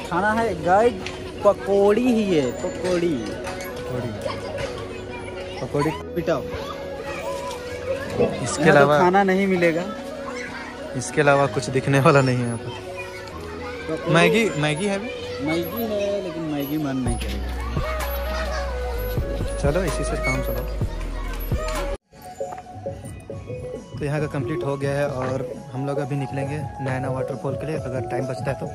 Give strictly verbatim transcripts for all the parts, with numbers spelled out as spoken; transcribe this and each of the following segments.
खाना है गाइस, पकौड़ी ही है, पकौड़ी पकौड़ी पकौड़ी पिटाओ। इसके अलावा तो खाना नहीं मिलेगा, इसके अलावा कुछ दिखने वाला नहीं है यहाँ पर। मैगी मैगी है भी, मैगी है लेकिन मैगी मन नहीं करेगा। चलो इसी से काम चलो। तो यहाँ का कंप्लीट हो गया है और हम लोग अभी निकलेंगे नैना वाटरफॉल के लिए, अगर टाइम बचता है तो।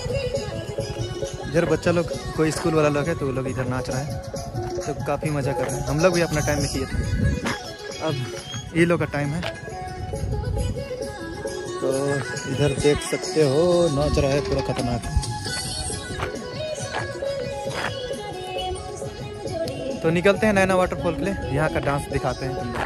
इधर बच्चा लोग कोई स्कूल वाला लोग है तो वो लोग इधर नाच रहा है, तो काफ़ी मज़ा कर रहे हैं। हम लोग भी अपना टाइम में किए थे, अब ये लोग का टाइम है। तो इधर देख सकते हो नाच रहा है, पूरा खतरनाक। तो निकलते हैं नैना वाटरफॉल के लिए, यहाँ का डांस दिखाते हैं तुम लोग।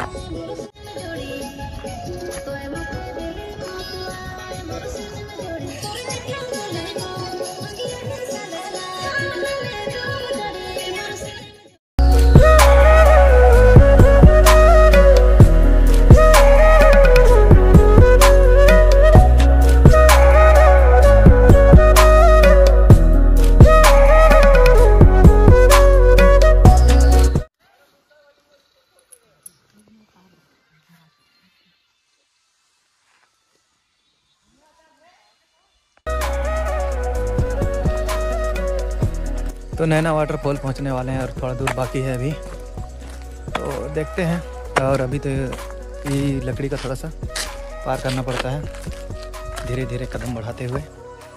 तो नैना वाटरफॉल पहुंचने वाले हैं और थोड़ा दूर बाकी है अभी, तो देखते हैं। और अभी तो ये लकड़ी का थोड़ा सा पार करना पड़ता है, धीरे धीरे कदम बढ़ाते हुए।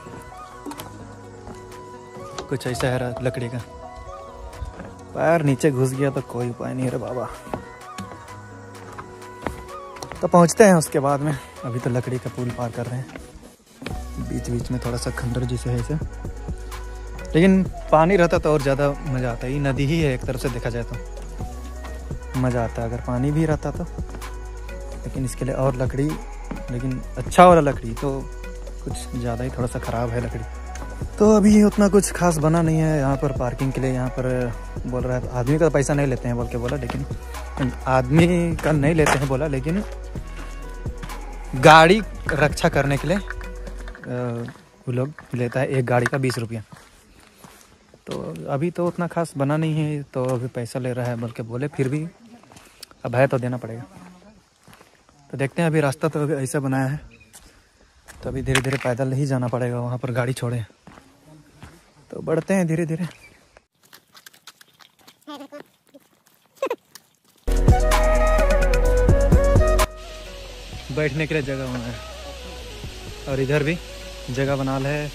कुछ ऐसा है लकड़ी का, पैर नीचे घुस गया तो कोई उपाय नहीं है बाबा। तो पहुंचते हैं उसके बाद में। अभी तो लकड़ी का पुल पार कर रहे हैं, बीच बीच में थोड़ा सा खंडर जैसे है इसे, लेकिन पानी रहता तो और ज़्यादा मज़ा आता है। ये नदी ही है एक तरफ से देखा जाए तो, मज़ा आता है अगर पानी भी रहता तो। लेकिन इसके लिए और लकड़ी, लेकिन अच्छा वाला लकड़ी, तो कुछ ज़्यादा ही थोड़ा सा ख़राब है लकड़ी। तो अभी उतना कुछ खास बना नहीं है यहाँ पर पार्किंग के लिए। यहाँ पर बोल रहा है आदमी का पैसा नहीं लेते हैं बोल के बोला, लेकिन आदमी का नहीं लेते हैं बोला, लेकिन गाड़ी रक्षा करने के लिए वो लोग लेता है एक गाड़ी का बीस रुपया। तो अभी तो उतना खास बना नहीं है, तो अभी पैसा ले रहा है बल्कि बोले, फिर भी अब है तो देना पड़ेगा। तो देखते हैं, अभी रास्ता तो अभी ऐसा बनाया है, तो अभी धीरे धीरे पैदल ही जाना पड़ेगा, वहाँ पर गाड़ी छोड़े। तो बढ़ते हैं धीरे धीरे। बैठने के लिए जगह बना है, और इधर भी जगह बना है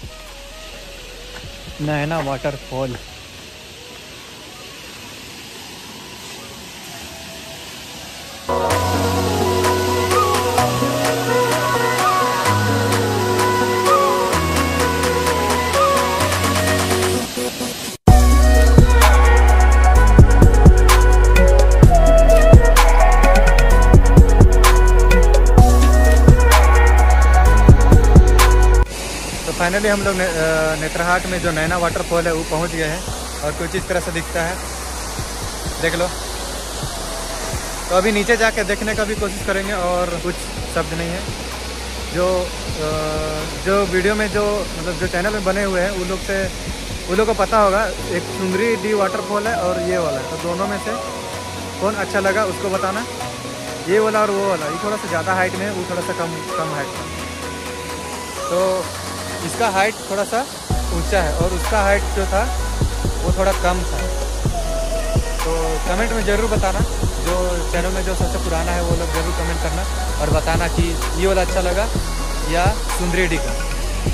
नैना वाटरफॉल। फाइनली हम लोग ने, नेत्रहाट में जो नैना वाटरफॉल है वो पहुंच गए हैं, और कुछ इस तरह से दिखता है, देख लो। तो अभी नीचे जाके देखने का भी कोशिश करेंगे, और कुछ शब्द नहीं है। जो जो वीडियो में जो मतलब जो चैनल में बने हुए हैं वो लोग से वो लोग को पता होगा, एक सुंदरी डी वाटरफॉल है और ये वाला है, तो दोनों में से कौन अच्छा लगा उसको बताना। ये वाला और वो वाला, ये थोड़ा सा ज़्यादा हाइट में है, वो थोड़ा सा कम कम हाइट में। तो इसका हाइट थोड़ा सा ऊंचा है और उसका हाइट जो था वो थोड़ा कम था। तो कमेंट में ज़रूर बताना, जो चैनल में जो सबसे पुराना है वो लोग ज़रूर कमेंट करना और बताना कि ये वाला अच्छा लगा या सुंदरी डी का।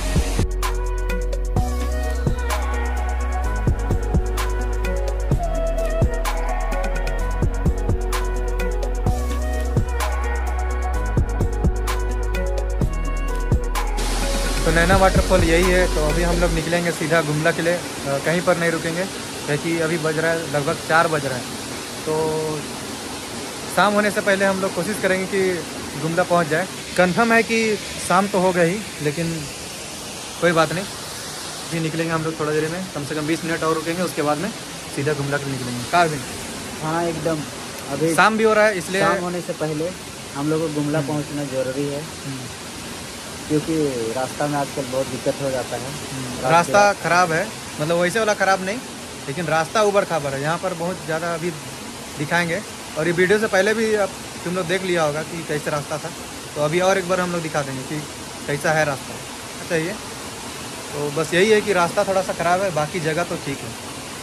तो नैना वाटरफॉल यही है। तो अभी हम लोग निकलेंगे सीधा गुमला के लिए, कहीं पर नहीं रुकेंगे, क्योंकि अभी बज रहा है लगभग चार बज रहा है। तो शाम होने से पहले हम लोग कोशिश करेंगे कि गुमला पहुंच जाए। कंफर्म है कि शाम तो हो गई, लेकिन कोई बात नहीं, अभी निकलेंगे हम लोग थोड़ा देर में, कम से कम बीस मिनट और रुकेंगे, उसके बाद में सीधा गुमला के लिए निकलेंगे। कार भी हाँ एकदम, अभी शाम भी हो रहा है, इसलिए शाम होने से पहले हम लोग को गुमला पहुँचना ज़रूरी है। क्योंकि रास्ता में आजकल बहुत दिक्कत हो जाता है। रास्ता ख़राब है, मतलब वैसे वाला ख़राब नहीं, लेकिन रास्ता ऊबड़ खाबड़ है। यहाँ पर बहुत ज़्यादा अभी दिखाएंगे, और ये वीडियो से पहले भी अब तुम लोग देख लिया होगा कि कैसे रास्ता था। तो अभी और एक बार हम लोग दिखा देंगे कि कैसा है रास्ता। अच्छा ये तो बस यही है कि रास्ता थोड़ा सा ख़राब है, बाकी जगह तो ठीक है।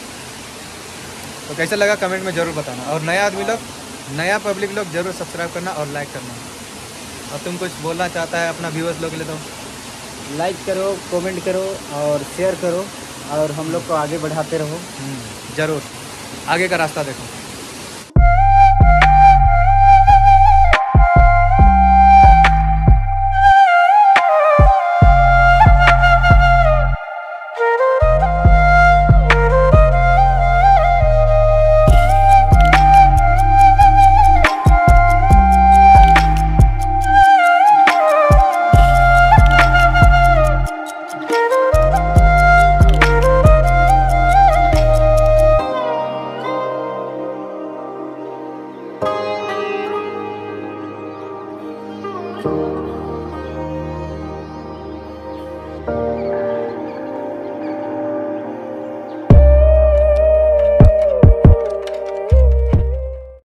तो कैसा लगा कमेंट में ज़रूर बताना, और नया आदमी लोग, नया पब्लिक लोग ज़रूर सब्सक्राइब करना और लाइक करना। और तुम कुछ बोलना चाहता है अपना व्यूअर्स लोग के लिए तो लाइक करो, कमेंट करो और शेयर करो, और हम लोग को आगे बढ़ाते रहो। ज़रूर आगे का रास्ता देखो।